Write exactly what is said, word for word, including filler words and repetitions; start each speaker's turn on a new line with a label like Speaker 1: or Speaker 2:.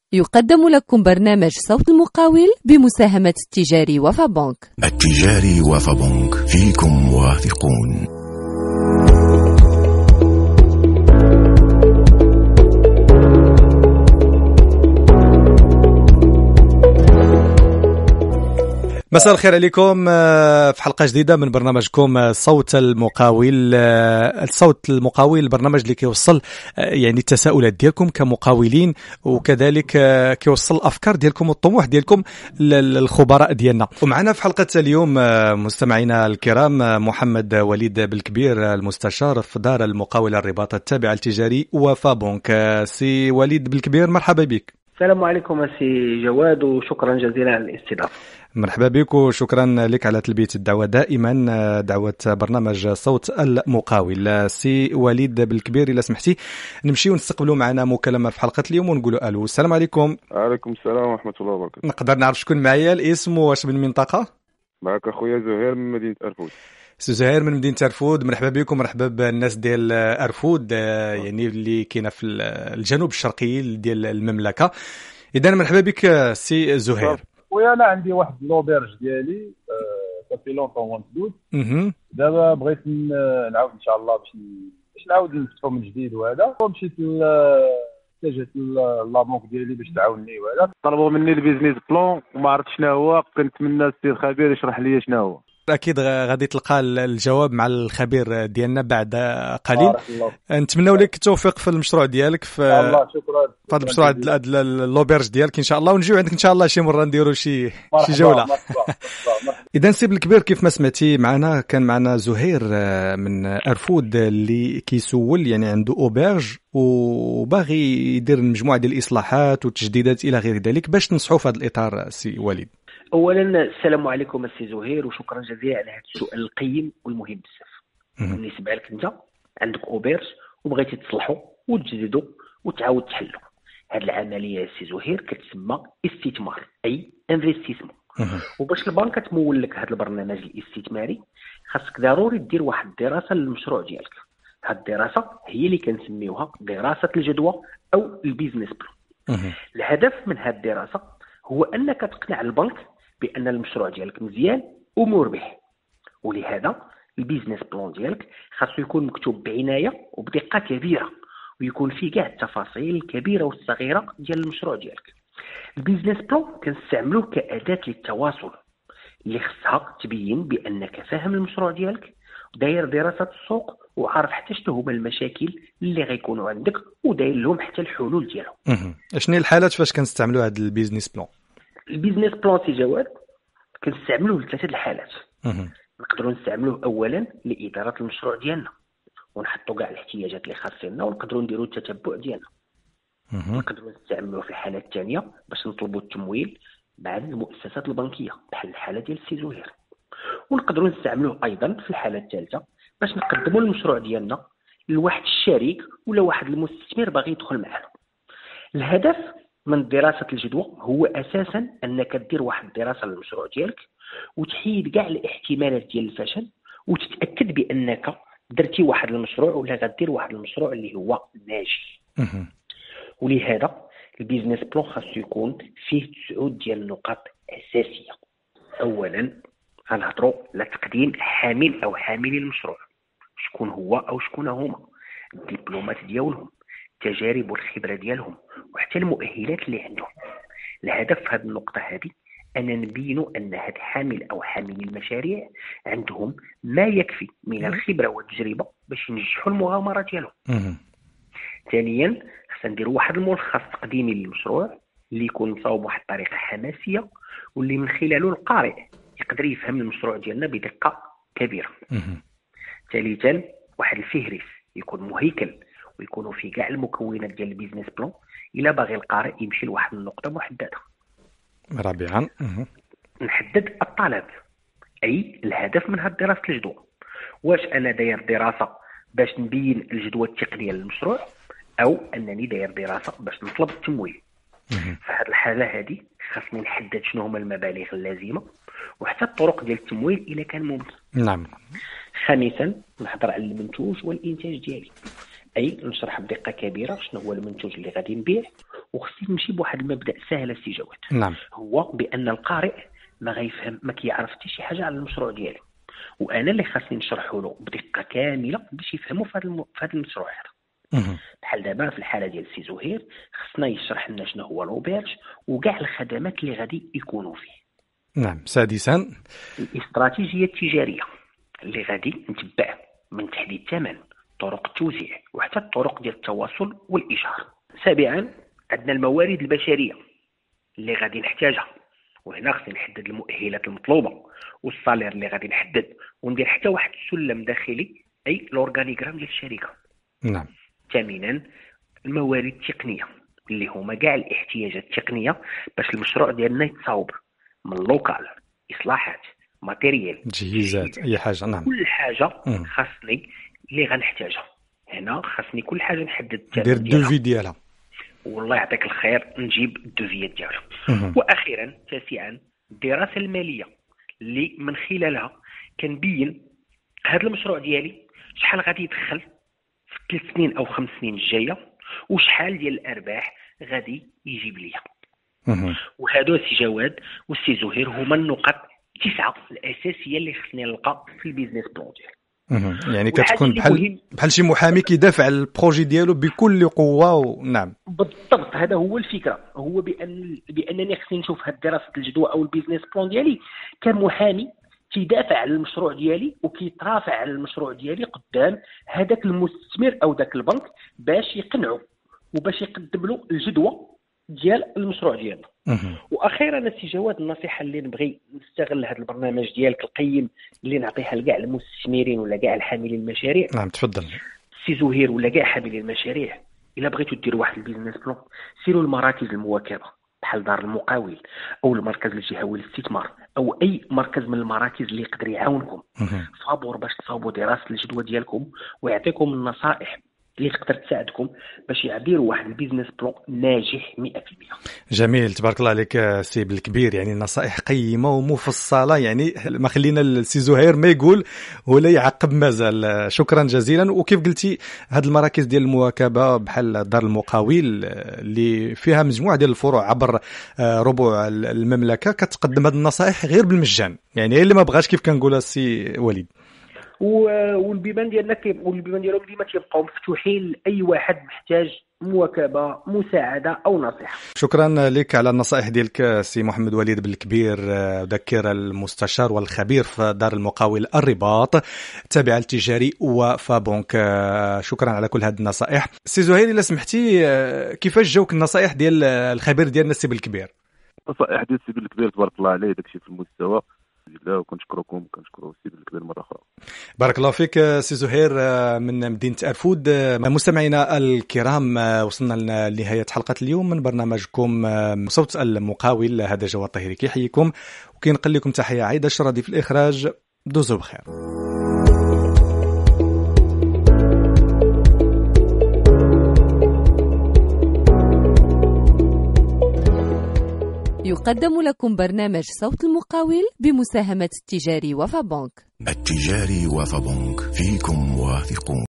Speaker 1: يقدم لكم برنامج صوت المقاول بمساهمة التجاري وفا بنك.
Speaker 2: التجاري وفا بنك، فيكم واثقون.
Speaker 3: مساء الخير عليكم في حلقة جديدة من برنامجكم صوت المقاول. الصوت المقاول البرنامج اللي كيوصل يعني التساؤلات ديالكم كمقاولين، وكذلك كيوصل الأفكار ديالكم والطموح ديالكم للخبراء ديالنا. ومعنا في حلقة اليوم مستمعينا الكرام محمد وليد بالكبير، المستشار في دار المقاولة الرباط التابعة التجاري وفا بنك. سي وليد بالكبير، مرحبا بك.
Speaker 4: السلام عليكم سي جواد، وشكرا جزيلا على الاستضافة.
Speaker 3: مرحبا بك وشكرا لك على تلبية الدعوة، دائما دعوة برنامج صوت المقاول. سي وليد بالكبير، إلا سمحتي نمشي ونستقبلوا معنا مكالمة في حلقة اليوم ونقولوا ألو. السلام عليكم.
Speaker 5: وعليكم السلام ورحمة الله وبركاته.
Speaker 3: نقدر نعرف شكون معايا، الاسم واش من منطقة؟
Speaker 5: معك أخويا زهير من مدينة أرفود.
Speaker 3: سي زهير من مدينة أرفود، مرحبا بكم. مرحبا بالناس ديال أرفود يعني اللي كاينة في الجنوب الشرقي ديال المملكة. إذا مرحبا بك سي زهير.
Speaker 6: وأنا عندي واحد لوبيرج ديالي صافي لونطون وانتدود. دابا بغيت نعاود ان شاء الله باش باش نعاود نفتحو من جديد، وهذا مشيت اتجهت لابونك ديالي باش تعاونني، وهذا طلبوا مني البيزنس بلان وما عرفت شنو هو. كنتمنى السي الخبير يشرح لي شنو هو. اكيد
Speaker 3: غادي تلقى الجواب مع الخبير ديالنا بعد قليل. نتمنوا لك التوفيق في المشروع ديالك، في
Speaker 6: الله شكرا
Speaker 3: في هذا المشروع هذا اللوبيرج ديالك ان شاء الله، ونجيو عندك ان شاء الله شي مره نديروا شي شي جوله. اذا سي بالكبير، كيف ما سمعتي معنا كان معنا زهير من أرفود اللي كيسول يعني عنده اوبيرج وباغي يدير مجموعه ديال الاصلاحات والتجديدات الى غير ذلك. باش تنصحوا في هذا الاطار سي وليد؟
Speaker 4: اولا السلام عليكم السي زهير، وشكرا جزيلا على هذا السؤال القيم والمهم بزاف. بالنسبه لك انت عندك اوبيرج وبغيتي تصلحوا وتجددوا وتعاود تحلوا، هذه العمليه السي زهير كتسمى استثمار، اي انفستيسمون. وباش البنك تمول لك هذا البرنامج الاستثماري خاصك ضروري دير واحد الدراسه للمشروع ديالك. هذه الدراسه هي اللي كنسميوها دراسه الجدوى او البيزنس بلان. الهدف من هذه الدراسه هو انك تقنع البنك بان المشروع ديالك مزيان ومربح، ولهذا البيزنس بلان ديالك خاصو يكون مكتوب بعنايه وبدقه كبيره، ويكون فيه كاع التفاصيل الكبيره والصغيره ديال المشروع ديالك. البيزنس بلان كنستعملوه كاداه للتواصل اللي خصها تبين بانك فاهم المشروع ديالك وداير دراسه السوق وعارف حتى شنو هما المشاكل اللي غيكونوا عندك وداير لهم حتى الحلول ديالهم.
Speaker 3: شنو الحالات فاش كنستعملوا هذا البيزنس بلان؟
Speaker 4: البيزنس بلان سي جواد كنستعملوه لثلاثه الحالات. نقدروا نستعملوه اولا لاداره المشروع ديالنا ونحطوا كاع الاحتياجات اللي خاصنا ونقدروا نديروا التتبع ديالنا. نقدروا نستعملوه في الحاله الثانيه باش نطلبوا التمويل مع المؤسسات البنكيه بحال الحاله ديال السي زهير. ونقدروا نستعملوه ايضا في الحاله الثالثه باش نقدموا المشروع ديالنا لواحد الشريك ولا واحد المستثمر باغي يدخل معنا. الهدف من دراسه الجدوى هو اساسا انك دير واحد الدراسه للمشروع ديالك وتحيد كاع الاحتمالات ديال الفشل، وتتاكد بانك درتي واحد المشروع ولا غدير واحد المشروع اللي هو ناجح. ولهذا البيزنس بلان خاصو يكون فيه تسعود ديال النقاط اساسيه. اولا غنهضروا على تقديم حامل او حاملي المشروع، شكون هو او شكون هما، الدبلومات ديالهم، التجارب والخبره ديالهم، وحتى المؤهلات اللي عندهم. الهدف في هذه النقطه هذه ان نبينوا ان هذا حامل او حاملي المشاريع عندهم ما يكفي من الخبره والتجربه باش ينجحوا المغامره ديالهم. ثانيا خصنا نديروا واحد الملخص تقديمي للمشروع اللي يكون مصاوب بواحد الطريقه حماسيه واللي من خلاله القارئ يقدر يفهم المشروع ديالنا بدقه كبيره. ثالثا واحد الفهرس يكون مهيكل ويكونوا فيه كاع المكونات ديال البيزنس بلان الا باغي القارئ يمشي لواحد النقطه محدده.
Speaker 3: رابعا
Speaker 4: نحدد الطلب، اي الهدف من هذه دراسه الجدوى. واش انا داير دراسه باش نبين الجدوى التقنيه للمشروع، او انني داير دراسه باش نطلب التمويل. في هذه الحاله هذه خاصني نحدد شنو هما المبالغ اللازمه وحتى الطرق ديال التمويل الا كان ممكن.
Speaker 3: نعم.
Speaker 4: خامسا نهضر على المنتوج والانتاج ديالي، اي نشرح بدقه كبيره شنو هو المنتوج اللي غادي نبيع وخصني نمشي بواحد المبدا سهل السي جواد.
Speaker 3: نعم.
Speaker 4: هو بان القارئ ما غيفهم ما كيعرف حتى شي حاجه على المشروع ديالي، وانا اللي خاصني نشرحه له بدقه كامله باش يفهموا في هذا الم... في هذا المشروع هذا. بحال دابا في الحاله ديال السي زهير خصنا يشرح لنا شنو هو لوبيرج وكاع الخدمات اللي غادي يكونوا فيه.
Speaker 3: نعم. سادسا
Speaker 4: الاستراتيجيه التجاريه اللي غادي نتبع من تحديد الثمن، طرق التوزيع وحتى الطرق ديال التواصل والاشهار. سابعا عندنا الموارد البشريه اللي غادي نحتاجها، وهنا خصني نحدد المؤهلات المطلوبه والصالير اللي غادي نحدد، وندير حتى واحد السلم داخلي اي الاورغانيغرام ديال الشركه.
Speaker 3: نعم.
Speaker 4: ثامنا الموارد التقنيه اللي هما كاع الاحتياجات التقنيه باش المشروع ديالنا يتصاوب، من لوكال، اصلاحات، ماتيريال،
Speaker 3: تجهيزات، اي حاجه. نعم.
Speaker 4: كل حاجه خاصني اللي غنحتاجها. هنا خاصني كل حاجه نحدد
Speaker 3: دير الدوفي ديالها،
Speaker 4: والله يعطيك الخير نجيب الدوفيات ديالها. واخيرا تاسعا الدراسه الماليه اللي من خلالها كنبين هذا المشروع ديالي شحال غادي يدخل في ثلاث سنين او خمس سنين الجايه، وشحال ديال الارباح غادي يجيب ليا. وهذا السي جواد والسي زهير هما النقط التسعه الاساسيه اللي خصني نلقى في البيزنس بلان ديالي.
Speaker 3: يعني كتكون بحال بحال شي محامي كيدافع على البروجي ديالو بكل قوه. ونعم
Speaker 4: بالضبط، هذا هو الفكره، هو بان بانني خصني نشوف هاد دراسه الجدوى او البيزنس بلان ديالي كمحامي كيدافع على المشروع ديالي وكيترافع على المشروع ديالي قدام هذاك المستثمر او ذاك البنك باش يقنعوا وباش يقدم له الجدوى ديال المشروع ديالنا. واخيرا السي جواد النصيحه اللي نبغي نستغل هذا البرنامج ديالك القيم اللي نعطيها لكاع المستثمرين ولا كاع الحاملين المشاريع.
Speaker 3: نعم تفضل.
Speaker 4: السي زهير ولا كاع حاملين المشاريع، الا بغيتوا ديروا واحد البيزنس بلان سيروا المراكز المواكبه بحال دار المقاول او المركز الجهوي للاستثمار او اي مركز من المراكز اللي يقدر يعاونكم فابور باش تصاوبوا دراسه الجدوى ديالكم ويعطيكم النصائح اللي تقدر تساعدكم باش يعبروا واحد البيزنس بلان ناجح مئة بالمئة.
Speaker 3: جميل، تبارك الله عليك سي بالكبير، يعني نصائح قيمه ومفصله، يعني ما خلينا السي زهير ما يقول ولا يعقب مازال. شكرا جزيلا. وكيف قلتي هاد المراكز ديال المواكبه بحال دار المقاول اللي فيها مجموعه ديال الفروع عبر ربوع المملكه كتقدم هاد النصائح غير بالمجان، يعني اللي ما بغاش كيف كنقولها السي وليد.
Speaker 4: والبيبان ديالنا والبيبان ديالهم ديما كيبقاو مفتوحين لاي واحد محتاج مواكبه، مساعده او نصيحه.
Speaker 3: شكرا لك على النصائح ديالك سي محمد وليد بالكبير، ذكر المستشار والخبير في دار المقاول الرباط تابعه للتجاري وفابونك. شكرا على كل هذه النصائح. سي زهير الا سمحتي، كيفاش جاوك النصائح ديال الخبير ديالنا السي بالكبير؟
Speaker 5: النصائح ديال السي بالكبير تبارك الله عليه داكشي في المستوى، وكنشكركم وكنشكروا السي بالكبير مره اخرى.
Speaker 3: بارك الله فيك سي زهير من مدينه ارفود. مستمعينا الكرام، وصلنا لنهايه حلقه اليوم من برنامجكم صوت المقاول. هذا جواد طهيري كيحييكم وكينقل لكم تحيه عايده الشرادي في الاخراج. دوزوا بخير.
Speaker 1: يقدم لكم برنامج صوت المقاول بمساهمة التجاري وفابونك.
Speaker 2: التجاري وفابونك، فيكم واثقون.